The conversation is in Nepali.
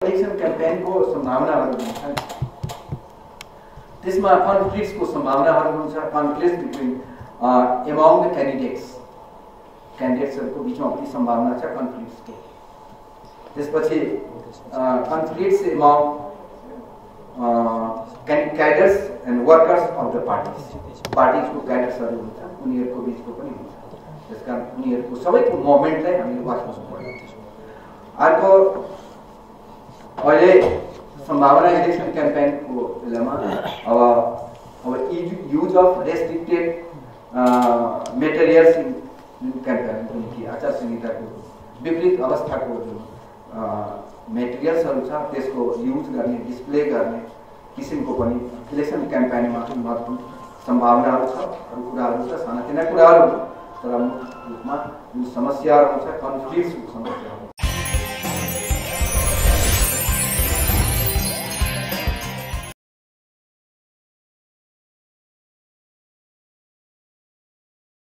इलेक्सन क्याम्पेनको सम्भावनाहरू हुन्छन्, त्यसमा कन्फ्लिक्ट्सको सम्भावनाहरू हुन्छ, कन्फ्लिक्ट बिट्विन एमङ द क्यान्डिडेट्सहरूको बिचमा पनि सम्भावना छ कन्फ्लिक्ट्सको। त्यसपछि conflicts among cadres and workers of the पार्टिजको क्याडर्सहरू हुन्छ, उनीहरूको बिचको पनि हुन्छ। त्यसकारण उनीहरूको सबैको मोमेन्टलाई हामीले वाच गर्नुपर्छ। अर्को अहिले सम्भावना इलेक्सन क्याम्पेनको बेलामा अब use of restricted materials in क्याम्पेनको निम्ति आचार संहिताको विपरीत अवस्थाको जुन मेटेरियल्सहरू छ त्यसको युज गर्ने, डिस्प्ले गर्ने किसिमको पनि इलेक्सन क्याम्पेनमा महत्त्वपूर्ण सम्भावनाहरू छ। अरू कुराहरू छ, सानातिना कुराहरू, तर मुख्य रूपमा जुन समस्याहरू हुन्छ कन्फ्लिक्ट्सको समस्याहरू